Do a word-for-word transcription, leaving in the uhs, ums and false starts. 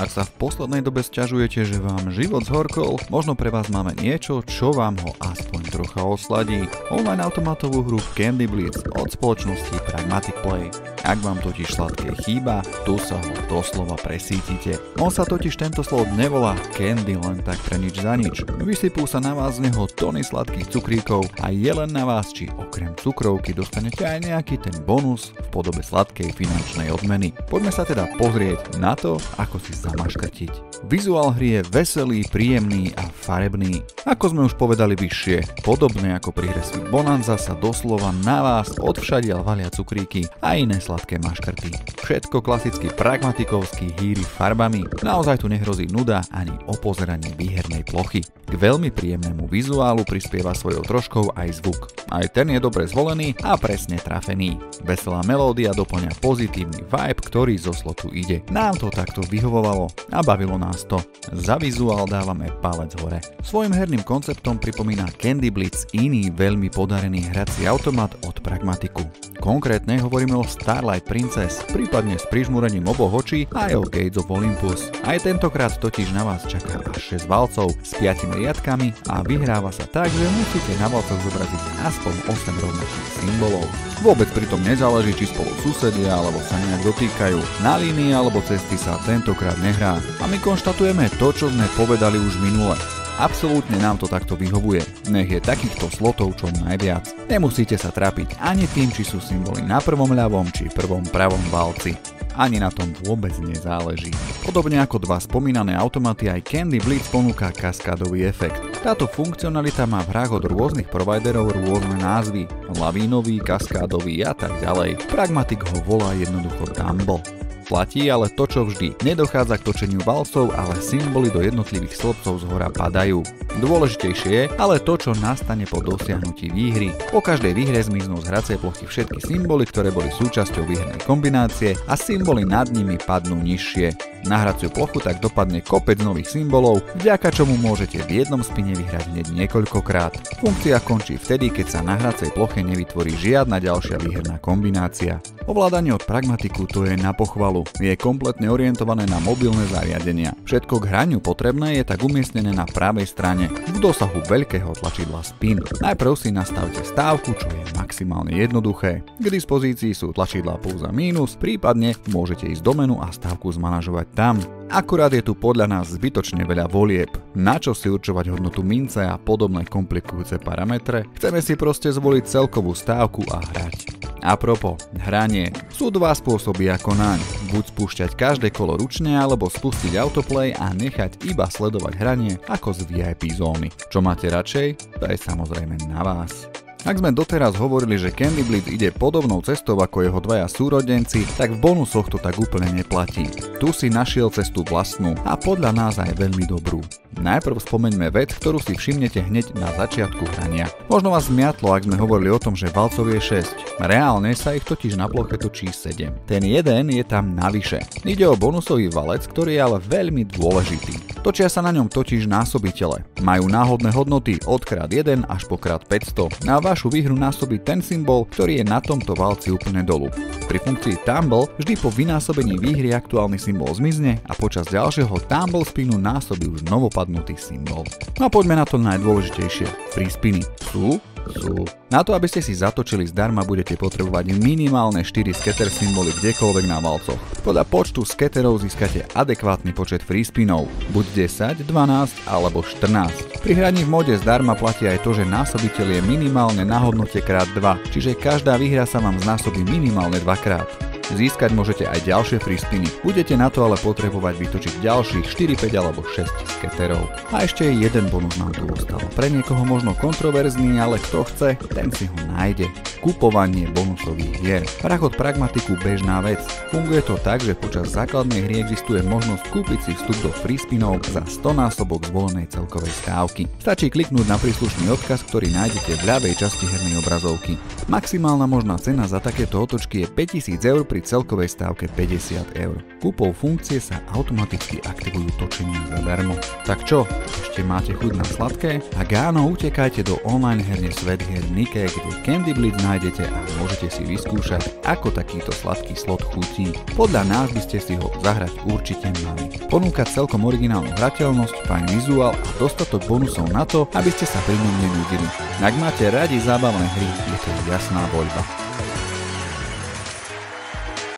Ak sa v poslednej dobe sťažujete, že vám život zhorkol, možno pre vás máme niečo, čo vám ho aspoň trocha osladí. Online automatovú hru Candy Blitz od spoločnosti Pragmatic Play. Ak vám totiž sladké chýba, tu sa ho doslova presítite. On sa totiž tento slot nevolá Candy len tak pre nič za nič. Vysypú sa na vás z neho tony sladkých cukríkov a je len na vás, či okrem cukrovky dostanete aj nejaký ten bonus v podobe sladkej finančnej odmeny. Poďme sa teda pozrieť na to, ako si zamaškrtiť. Vizuál hry je veselý, príjemný a farebný. Ako sme už povedali vyššie, podobne ako pri hre Sweet Bonanza sa doslova na vás odvšadiaľ valia cukríky a iné sladké maškrty. Všetko klasicky pragmatikovský hýri farbami. Naozaj tu nehrozí nuda ani opozeranie výhernej plochy. K veľmi príjemnému vizuálu prispieva svojou troškou aj zvuk. Aj ten je dobre zvolený a presne trafený. Veselá melódia doplňa pozitívny vibe, ktorý zo slotu ide. Nám to takto vyhovovalo a bavilo nás to. Za vizuál dávame palec hore. Svojím herným konceptom pripomína Candy Blitz iný veľmi podarený hrací automat od Pragmatiku. Konkrétne hovoríme o Starlight Princess, prípadne s prižmúrením oboch očí aj o Gates of Olympus. Aj tentokrát totiž na vás čaká až šesť valcov s piatimi riadkami a vyhráva sa tak, že musíte na valcoch zobraziť aspoň osem rovnakých symbolov. Vôbec pritom nezáleží, či spolu susedia alebo sa nejak dotýkajú. Na línii alebo cesty sa tentokrát nehrá. A my konštatujeme to, čo sme povedali už minule. Absolútne nám to takto vyhovuje. Nech je takýchto slotov čo najviac. Nemusíte sa trápiť ani tým, či sú symboly na prvom ľavom či prvom pravom valci. Ani na tom vôbec nezáleží. Podobne ako dva spomínané automaty, aj Candy Blitz ponúka kaskádový efekt. Táto funkcionalita má v hrách od rôznych providerov rôzne názvy. Lavínový, kaskádový a tak ďalej. Pragmatic ho volá jednoducho Dumble. Platí ale to, čo vždy. Nedochádza k točeniu valcov, ale symboly do jednotlivých slobcov zhora padajú. Dôležitejšie je ale to, čo nastane po dosiahnutí výhry. Po každej výhre zmiznú z hracej plochy všetky symboly, ktoré boli súčasťou výhernej kombinácie a symboly nad nimi padnú nižšie. Na hraciu plochu tak dopadne kopec nových symbolov, vďaka čomu môžete v jednom spine vyhrať hneď niekoľkokrát. Funkcia končí vtedy, keď sa na hracej ploche nevytvorí žiadna ďalšia výherná kombinácia. Ovládanie od Pragmatiku to je na pochvalu. Je kompletne orientované na mobilné zariadenia. Všetko k hraniu potrebné je tak umiestnené na pravej strane, v dosahu veľkého tlačidla Spin. Najprv si nastavte stávku, čo je maximálne jednoduché. K dispozícii sú tlačidlá plus a mínus, prípadne môžete ísť do menu a stávku zmanažovať tam. Akurát je tu podľa nás zbytočne veľa volieb. Na čo si určovať hodnotu mince a podobné komplikujúce parametre? Chceme si proste zvoliť celkovú stávku a hrať. Apropo, hranie. Sú dva spôsoby ako naň. Buď spúšťať každé kolo ručne, alebo spustiť autoplay a nechať iba sledovať hranie ako z vé í pé zóny. Čo máte radšej? To je samozrejme na vás. Ak sme doteraz hovorili, že Candy Blitz ide podobnou cestou ako jeho dvaja súrodenci, tak v bonusoch to tak úplne neplatí. Tu si našiel cestu vlastnú a podľa nás aj veľmi dobrú. Najprv spomeňme vec, ktorú si všimnete hneď na začiatku hrania. Možno vás zmiatlo, ak sme hovorili o tom, že valcov je šesť. Reálne sa ich totiž na ploche točí sedem. Ten jeden je tam navyše. Ide o bonusový valec, ktorý je ale veľmi dôležitý. Točia sa na ňom totiž násobitele. Majú náhodné hodnoty od krát jeden až po krát päťsto. Na vašu výhru násobí ten symbol, ktorý je na tomto valci úplne dolu. Pri funkcii Tumble vždy po vynásobení výhry aktuálny symbol zmizne a počas ďalšieho Tumble spinu násobí už novopadnutý symbol. No a poďme na to najdôležitejšie. Free spiny sú? Sú. Na to, aby ste si zatočili zdarma, budete potrebovať minimálne štyri scatter symboly kdekoľvek na valcoch. Podľa počtu scatterov získate adekvátny počet free spinov, buď desať, dvanásť alebo štrnásť. Pri hraní v mode zdarma platí aj to, že násobiteľ je minimálne na hodnote krát dva, čiže každá výhra sa vám znásobí minimálne dvakrát. Získať môžete aj ďalšie free spiny. Budete na to ale potrebovať vytočiť ďalších štyri, päť alebo šesť scatterov. A ešte jeden bonus nám tu ostal. Pre niekoho možno kontroverzný, ale kto chce, ten si ho nájde. Kupovanie bonusových hier. Prach od Pragmatiku bežná vec. Funguje to tak, že počas základnej hry existuje možnosť kúpiť si vstup do free spinov za sto násobok zvolenej celkovej stávky. Stačí kliknúť na príslušný odkaz, ktorý nájdete v ľavej časti hernej obrazovky. Maximálna možná cena za takéto otočky je päťtisíc eur pri pri celkovej stávke päťdesiat eur. Kúpou funkcie sa automaticky aktivujú točenia zadarmo. Tak čo, ešte máte chuť na sladké? Ak áno, utekajte do online herne Svet hier Nike, kde Candy Blitz nájdete a môžete si vyskúšať, ako takýto sladký slot chutí. Podľa nás by ste si ho zahrať určite mali. Ponúka celkom originálnu hrateľnosť, fajn vizuál a dostatok bonusov na to, aby ste sa pri ňom nenudili. Ak máte radi zábavné hry, je to jasná voľba.